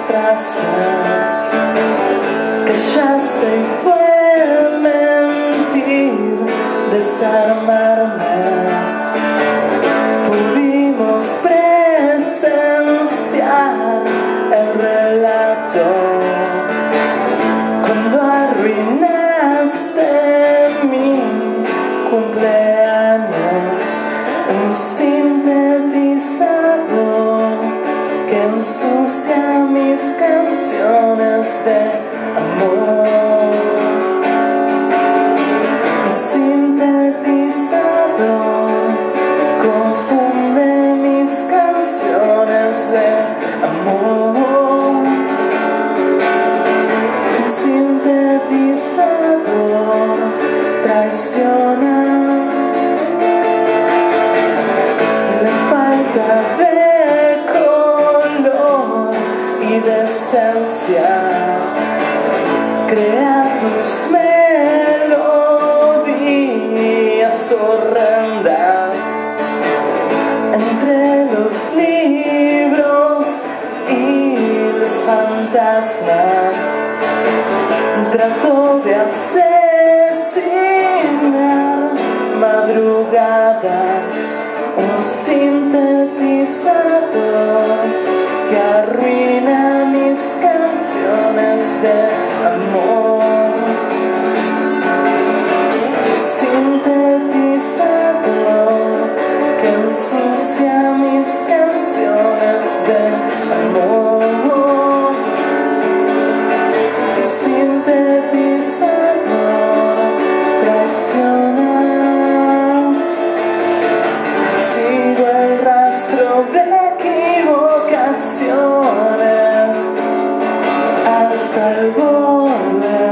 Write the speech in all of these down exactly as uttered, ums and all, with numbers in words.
trazas, callaste y fue mentir, desarmarme. Pudimos presenciar el relato cuando arruinaste mi cumpleaños, un sintetizador que ensucia mis canciones de amor. Un sintetizador confunde mis canciones de amor. Un sintetizador traiciona. Le falta de de esencia, crea tus melodías horrendas entre los libros y los fantasmas. Trato de asesinar madrugadas, un sintetizador que arruina mis canciones de amor. Sintetizador que ensucia mis canciones de amor. Sintetizador traiciona. Sigo el rastro de equivocaciones hasta el borde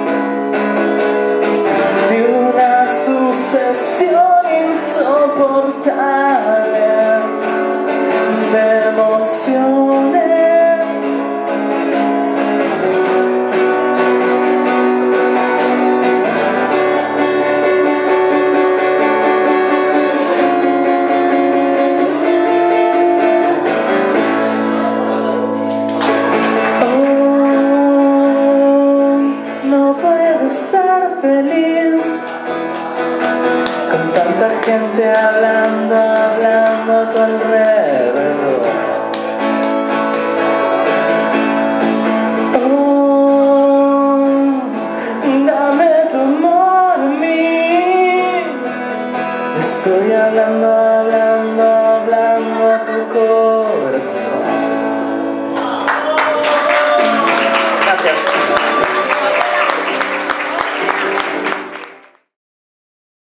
de una sucesión insoportable de emociones. Ser feliz con tanta gente hablando, hablando a tu alrededor. Oh, dame tu amor a mí. Estoy hablando